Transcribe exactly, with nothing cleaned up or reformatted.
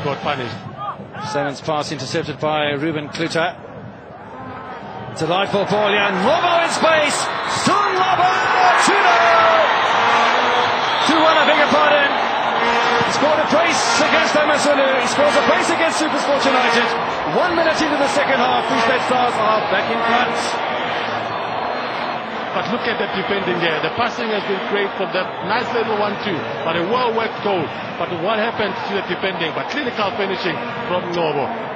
got punished. Seven's pass intercepted by Ruben Kluter. Delightful ball, and Robo in space. Soon Robo, two nil. two one, I beg your pardon. He scored a brace against Amasulu. He scores a brace against Supersport United. One minute into the second half, Free State Stars are back in front. But look at that defending there. The passing has been great from that nice little one two, but a well-worked goal. But what happened to the defending? But clinical finishing from Novo.